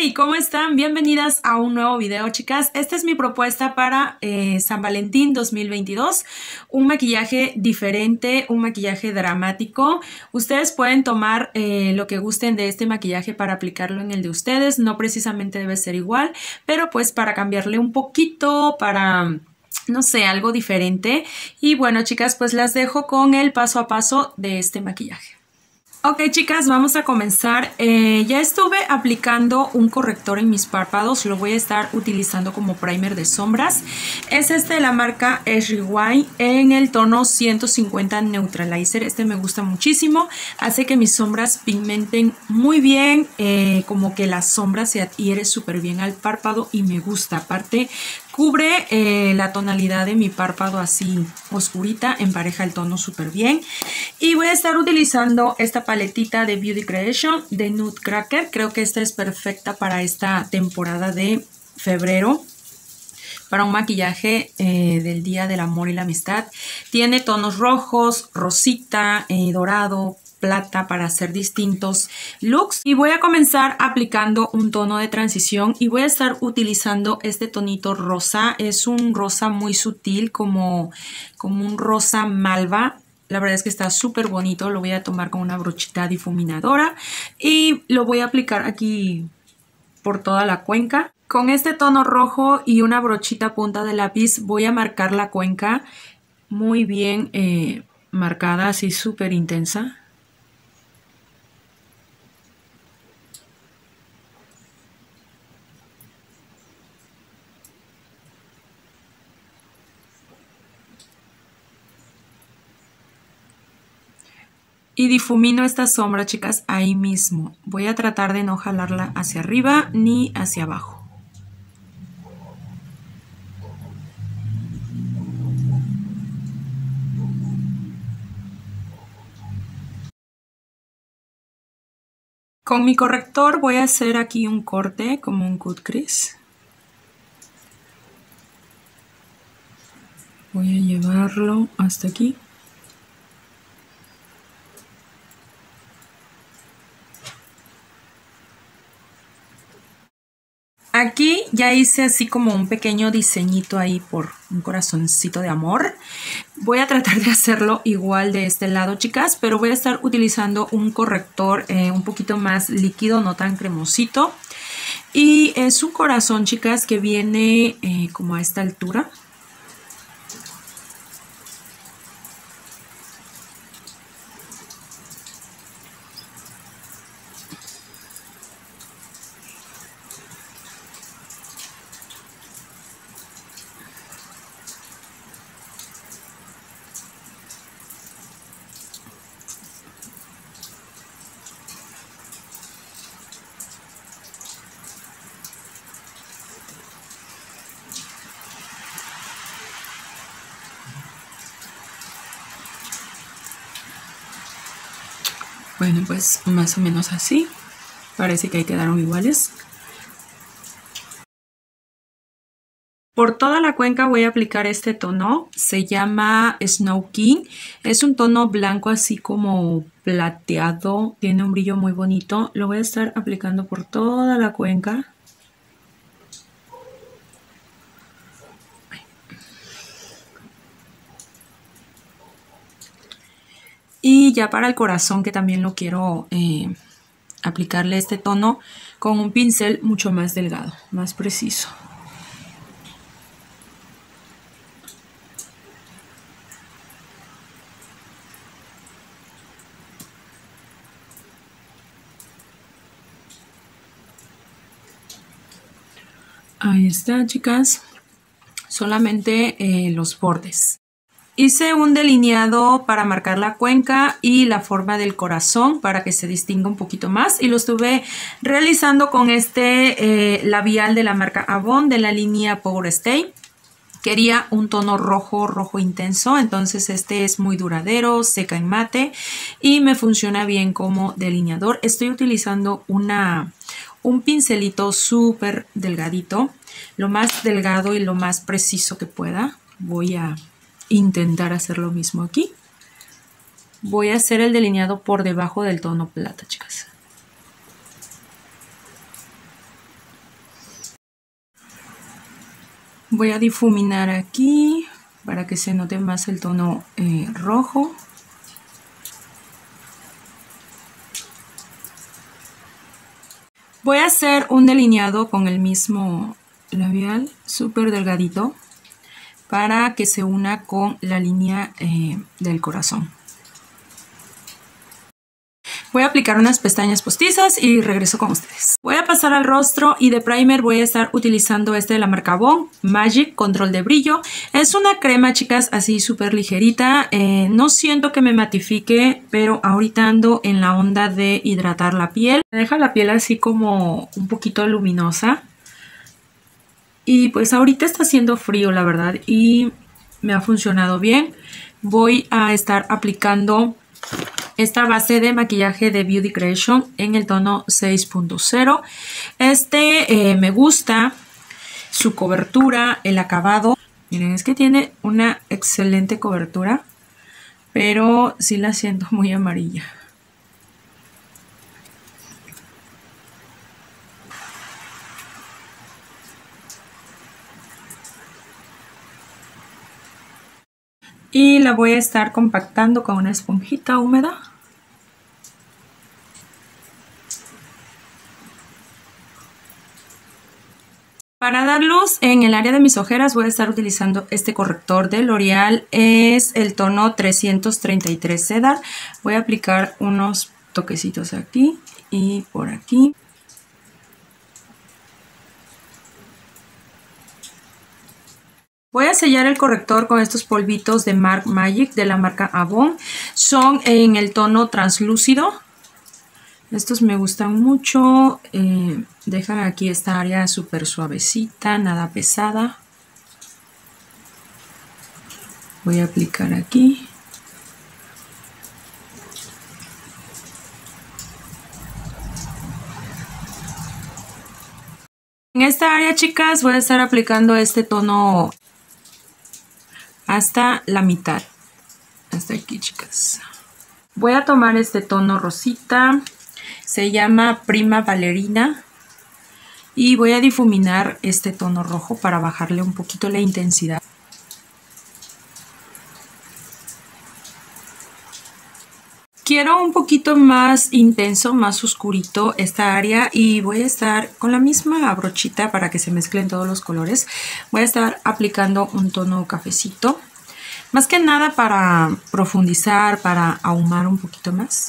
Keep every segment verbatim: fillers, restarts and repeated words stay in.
Hey, ¿cómo están? Bienvenidas a un nuevo video, chicas. Esta es mi propuesta para eh, San Valentín dos mil veintidós. Un maquillaje diferente, un maquillaje dramático. Ustedes pueden tomar eh, lo que gusten de este maquillaje para aplicarlo en el de ustedes. No precisamente debe ser igual, pero pues para cambiarle un poquito, para... no sé, algo diferente. Y bueno, chicas, pues las dejo con el paso a paso de este maquillaje. Ok, chicas, vamos a comenzar. Eh, ya estuve aplicando un corrector en mis párpados. Lo voy a estar utilizando como primer de sombras. Es este de la marca Ash Rewind en el tono ciento cincuenta Neutralizer. Este me gusta muchísimo. Hace que mis sombras pigmenten muy bien. Eh, como que la sombra se adhiere súper bien al párpado y me gusta. Aparte, cubre eh, la tonalidad de mi párpado así oscurita, empareja el tono súper bien. Y voy a estar utilizando esta paletita de Beauty Creation de Nutcracker. Creo que esta es perfecta para esta temporada de febrero, para un maquillaje eh, del Día del Amor y la Amistad. Tiene tonos rojos, rosita, eh, dorado, plata para hacer distintos looks. Y voy a comenzar aplicando un tono de transición y voy a estar utilizando este tonito rosa. Es un rosa muy sutil, como, como un rosa malva. La verdad es que está súper bonito. Lo voy a tomar con una brochita difuminadora y lo voy a aplicar aquí por toda la cuenca. Con este tono rojo y una brochita punta de lápiz voy a marcar la cuenca muy bien eh, marcada, así súper intensa. Y difumino esta sombra, chicas, ahí mismo. Voy a tratar de no jalarla hacia arriba ni hacia abajo. Con mi corrector voy a hacer aquí un corte, como un cut crease. Voy a llevarlo hasta aquí. Aquí ya hice así como un pequeño diseñito ahí por un corazoncito de amor. Voy a tratar de hacerlo igual de este lado, chicas, pero voy a estar utilizando un corrector eh, un poquito más líquido, no tan cremosito. Y es un corazón, chicas, que viene eh, como a esta altura. Bueno, pues más o menos así. Parece que ahí quedaron iguales. Por toda la cuenca voy a aplicar este tono. Se llama Snow King. Es un tono blanco así como plateado. Tiene un brillo muy bonito. Lo voy a estar aplicando por toda la cuenca. Y ya para el corazón, que también lo quiero eh, aplicarle este tono con un pincel mucho más delgado, más preciso. Ahí está, chicas. Solamente eh, los bordes. Hice un delineado para marcar la cuenca y la forma del corazón para que se distinga un poquito más. Y lo estuve realizando con este eh, labial de la marca Avon de la línea Power Stay. Quería un tono rojo, rojo intenso, entonces este es muy duradero, seca en mate y me funciona bien como delineador. Estoy utilizando una, un pincelito súper delgadito, lo más delgado y lo más preciso que pueda. Voy a intentar hacer lo mismo aquí. Voy a hacer el delineado por debajo del tono plata, chicas. Voy a difuminar aquí para que se note más el tono eh, rojo. Voy a hacer un delineado con el mismo labial, súper delgadito, para que se una con la línea eh, del corazón. Voy a aplicar unas pestañas postizas y regreso con ustedes. Voy a pasar al rostro y de primer voy a estar utilizando este de la marca Avon, Magic Control de Brillo. Es una crema, chicas, así súper ligerita. Eh, no siento que me matifique, pero ahorita ando en la onda de hidratar la piel. Me deja la piel así como un poquito luminosa. Y pues ahorita está haciendo frío, la verdad, y me ha funcionado bien. Voy a estar aplicando esta base de maquillaje de Beauty Creation en el tono seis punto cero. Este eh, me gusta su cobertura, el acabado. Miren, es que tiene una excelente cobertura, pero sí la siento muy amarilla. Y la voy a estar compactando con una esponjita húmeda. Para dar luz en el área de mis ojeras voy a estar utilizando este corrector de L'Oreal. Es el tono trescientos treinta y tres Cedar. Voy a aplicar unos toquecitos aquí y por aquí. Voy a sellar el corrector con estos polvitos de Marc Magic de la marca Avon. Son en el tono translúcido. Estos me gustan mucho. Eh, dejan aquí esta área súper suavecita, nada pesada. Voy a aplicar aquí. En esta área, chicas, voy a estar aplicando este tono hasta la mitad. Hasta aquí, chicas. Voy a tomar este tono rosita. Se llama Prima Ballerina. Y voy a difuminar este tono rojo para bajarle un poquito la intensidad. Quiero un poquito más intenso, más oscurito esta área y voy a estar con la misma brochita para que se mezclen todos los colores. Voy a estar aplicando un tono cafecito. Más que nada para profundizar, para ahumar un poquito más.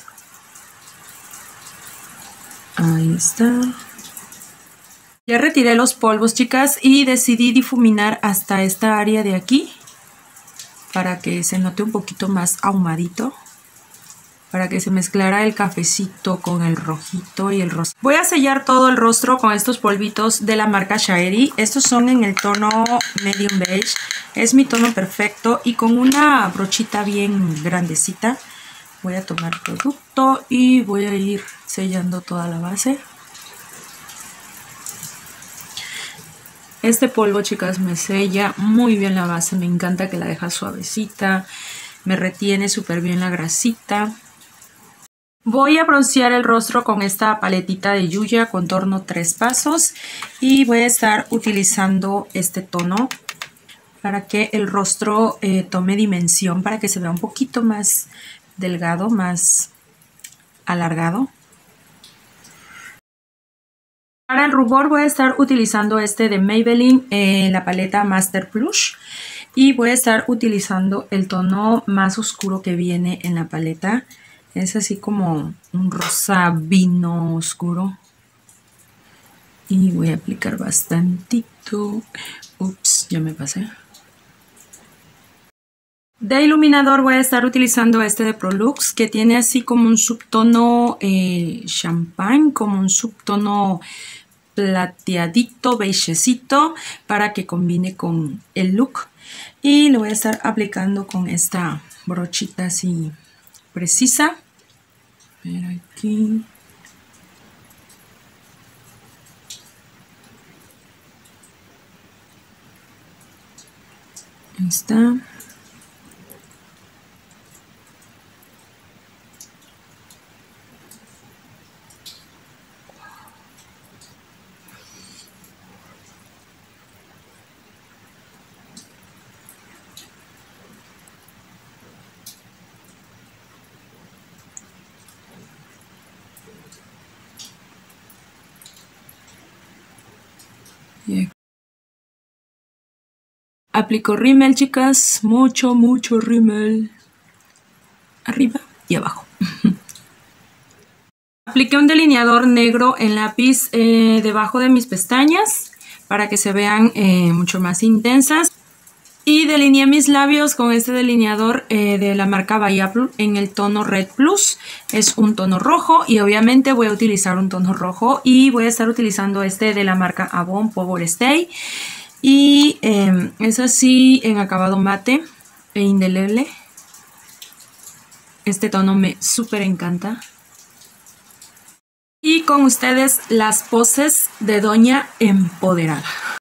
Ahí está. Ya retiré los polvos, chicas, y decidí difuminar hasta esta área de aquí para que se note un poquito más ahumadito, para que se mezclara el cafecito con el rojito y el rosa. Voy a sellar todo el rostro con estos polvitos de la marca Shaeri. Estos son en el tono medium beige. Es mi tono perfecto y con una brochita bien grandecita voy a tomar producto y voy a ir sellando toda la base. Este polvo, chicas, me sella muy bien la base. Me encanta que la deja suavecita. Me retiene súper bien la grasita. Voy a broncear el rostro con esta paletita de Yuya contorno tres pasos. Y voy a estar utilizando este tono para que el rostro eh, tome dimensión. Para que se vea un poquito más delgado, más alargado. Para el rubor voy a estar utilizando este de Maybelline, eh, la paleta Master Plush. Y voy a estar utilizando el tono más oscuro que viene en la paleta. Es así como un rosa vino oscuro. Y voy a aplicar bastantito. Ups, ya me pasé. De iluminador voy a estar utilizando este de Prolux, que tiene así como un subtono eh, champagne, como un subtono plateadito, beigecito, para que combine con el look. Y lo voy a estar aplicando con esta brochita así precisa. A ver aquí. Ahí está. Y aplico rímel, chicas, mucho, mucho rímel. Arriba y abajo. Apliqué un delineador negro en lápiz eh, debajo de mis pestañas para que se vean eh, mucho más intensas. Y delineé mis labios con este delineador eh, de la marca Bahía Blue en el tono Red Plus. Es un tono rojo y obviamente voy a utilizar un tono rojo. Y voy a estar utilizando este de la marca Avon Power Stay. Y eh, es así en acabado mate e indeleble. Este tono me súper encanta. Y con ustedes las poses de Doña Empoderada.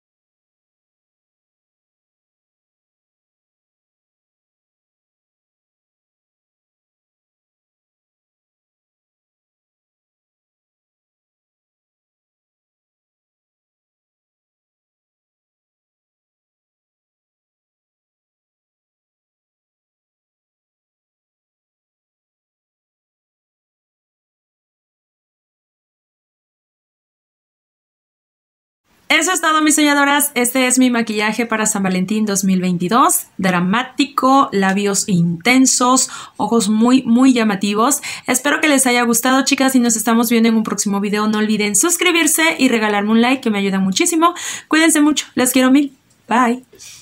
Eso es todo, mis soñadoras. Este es mi maquillaje para San Valentín dos mil veintidós. Dramático, labios intensos, ojos muy, muy llamativos. Espero que les haya gustado, chicas, y nos estamos viendo en un próximo video. No olviden suscribirse y regalarme un like, que me ayuda muchísimo. Cuídense mucho. Les quiero mil. Bye.